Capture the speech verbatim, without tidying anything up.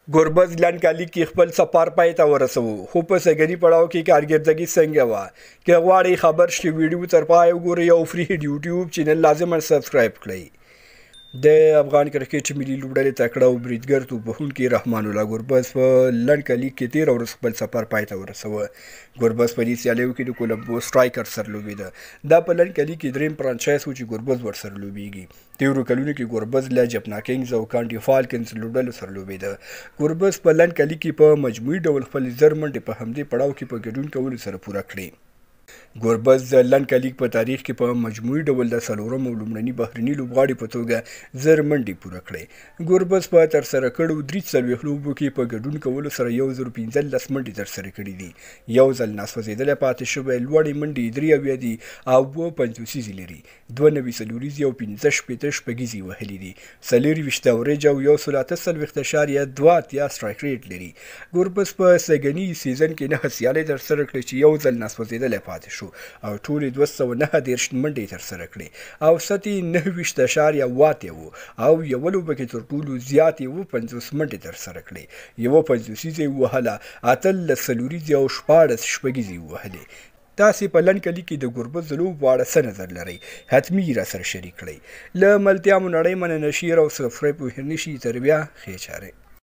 गुरबज Lanka लीग کې خپل سفر پای ته ورسوه خو په سګري پړاو کې کارګردګي څنګه وه که غواړئ خبر شئ ویډیو تر پای وګورئ او فری یوټیوب چینل لازما سبسکرایب کړئ د افغان کرکټ ملي لوبډلې تکړه او بریدګر توپوهونکي رحمان الله ګربز په لنډ کلیګ کې تیر ورځ خپل سفر پای ته ورسوه. ګربز په دې سیالیو کې د کولمبو سټرایکر سره لوبېده. دا په لنډ کلیګ کې دریم فرانچایز و چې ګربز ورسره لوبېږي. تیرو کلونو کې ګربز له جپنا کینګز او کانټي فالکنز لوبډلو سره لوبېده. ګربز په لنډ کلیګ کې په مجموعي ډول خپل زر منډې په همدې پړاو کې په ګډون کولو سره پوره کړې. ګربز د لنډ لیګ په تاریخ کې په مجموعي ډول د څلورم او لومړني بهرني لوبغاړي په توګه زر منډې پوره کړې. ګربز په ترسره کړو درې څلوېښت لوبو کې په ګډون کولو سره یو زر پنځلس منډې ترسره کړي دي. یو ځل ناسوځېدلی پاتې شوی لوړې منډې درې اویا دي او اووه پنځوسیزې لري. دوه نوي څلوریزې او پنځه شپېته شپږیزې وهلي دي. څلېرویشت اورېج او یو سل اته څلوېښت اشاریه دوه اتیا سټرایک ریټ لري. ګربز په سږني سیزن کې نهه سیالۍ ترسره کړې چې یو ځل ناسوځېدلی پاتې شو او ټولې دوه سوه نهه دېرش منډې ترسره کړې او سطح یې نهه ویشت اشاریه اووه اتیا و او یوه لوبه کې تر ټولو زیاتې اووه پنځوس منډې ترسره کړې. یوه پنځوسیزه یې ووهله، اتلس څلوریزې او شپاړس شپږیزې یې ووهلې. تاسې په لنډ کلیګ کې د ګربز د لوبو په اړه څه نظر لرئ؟ حتمي یې راسره شریک کړئ. له ملتیا مو نړۍ مننه، شیر او سبسکرایب مو هېر نه شي. تر بیا ښې چارې.